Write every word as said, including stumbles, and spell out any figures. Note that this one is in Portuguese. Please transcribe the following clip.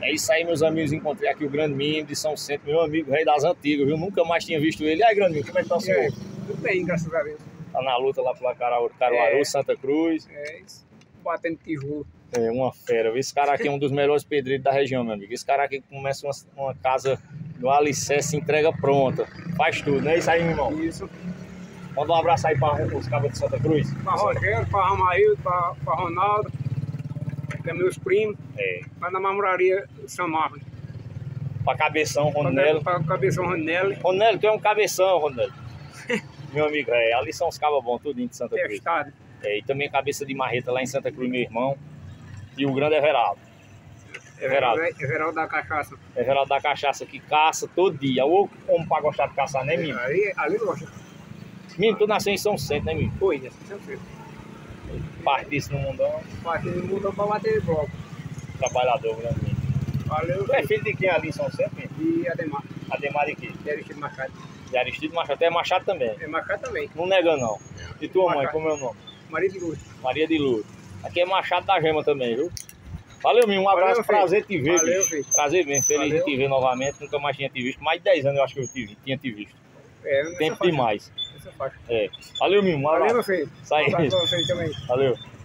É isso aí, meus amigos. Encontrei aqui o Grande Minho de São Centro, meu amigo, rei das antigas, viu? Nunca mais tinha visto ele. E aí, Grande Minho, como é que tá o senhor? É, tudo bem, graças a Deus. Tá na luta lá pela Caruaru, É. Santa Cruz. É isso, batendo tijolo. É uma fera. Esse cara aqui é um dos melhores pedreiros da região, meu amigo. Esse cara aqui começa uma, uma casa no alicerce, entrega pronta. Faz tudo, não é isso aí, meu irmão? Isso. Manda um abraço aí para os cabos de Santa Cruz. Pra Rogério, pra Ramaildo, pra, pra Ronaldo, que é meus primos. É. Pra na mamoraria São Marcos. Pra Cabeção, Ronelo. Pra Cabeção Ronelli. Ronelo, tu é um cabeção, Ronelo. Meu amigo, é, ali são os cabos bons, tudinho de Santa Cruz. Testado. É, e também cabeça de marreta lá em Santa Cruz, meu irmão. E o grande Everaldo. Everaldo. Everaldo da Cachaça. Everaldo da Cachaça, que caça todo dia. Ou como pra gostar de caçar, né, Mimo? Ali, ali gosta. Mimo, tu nasceu em São Centro, né, Mimo? Foi, né? Sempre. Partisse no mundão. Partindo mudou pra bater bloco. Trabalhador, grande Mimo. Valeu. Tu é filho de quem ali em São Centro, Mimo? E Ademar. Ademar de quê? De Aristides Machado. De Aristides Machado. Tu é Machado também? É Machado também. Não nega, não. E tua mãe, Machado. como é o nome? Maria de Luz. Maria de Lourdes. Aqui é Machado da Gema também, viu? Valeu, Mimo. Um abraço. Valeu, prazer te ver, Valeu, bicho. filho. Prazer mesmo. Feliz Valeu. de te ver novamente. Nunca mais tinha te visto. Mais de dez anos eu acho que eu te, tinha te visto. É, nessa Tempo faixa. demais. Nessa faixa. É. Valeu, Mimo. Um Valeu, abraço. meu filho. Isso aí. Um abraço pra vocês também. Valeu.